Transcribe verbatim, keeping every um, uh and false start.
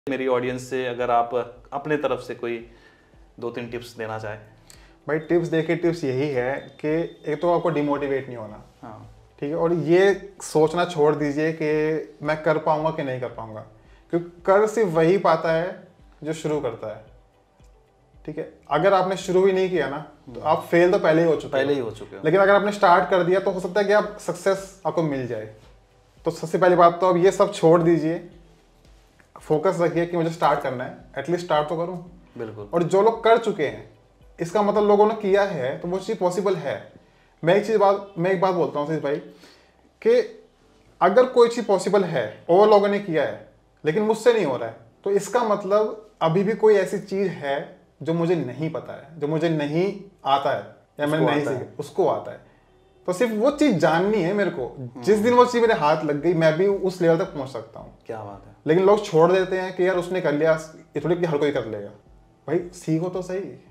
मेरी ऑडियंस से अगर आप अपने तरफ से कोई दो तीन टिप्स देना चाहें। भाई टिप्स देखिए, टिप्स यही है कि एक तो आपको डिमोटिवेट नहीं होना। हाँ ठीक है, और ये सोचना छोड़ दीजिए कि मैं कर पाऊंगा कि नहीं कर पाऊंगा, क्योंकि कर सिर्फ वही पाता है जो शुरू करता है। ठीक है, अगर आपने शुरू ही नहीं किया ना तो आप फेल तो पहले ही हो चुके पहले ही हो चुके हो। लेकिन अगर आपने स्टार्ट कर दिया तो हो सकता है कि आप सक्सेस आपको मिल जाए। तो सबसे पहली बात तो अब ये सब छोड़ दीजिए, फोकस रखिए कि मुझे स्टार्ट करना है, एटलीस्ट स्टार्ट तो करूं। बिल्कुल। और जो लोग कर चुके हैं इसका मतलब लोगों ने किया है तो वो चीज़ पॉसिबल है। मैं एक चीज़ बात मैं एक बात बोलता हूँ सतीश भाई कि अगर कोई चीज़ पॉसिबल है और लोगों ने किया है लेकिन मुझसे नहीं हो रहा है, तो इसका मतलब अभी भी कोई ऐसी चीज़ है जो मुझे नहीं पता है, जो मुझे नहीं आता है या मैंने नहीं सीखा, उसको आता है। तो सिर्फ वो चीज़ जाननी है मेरे को। जिस दिन वो चीज़ मेरे हाथ लग गई मैं भी उस लेवल तक पहुंच सकता हूँ। क्या बात है। लेकिन लोग छोड़ देते हैं कि यार उसने कर लिया, ये थोड़ी कि हर कोई कर लेगा। भाई सीखो तो सही।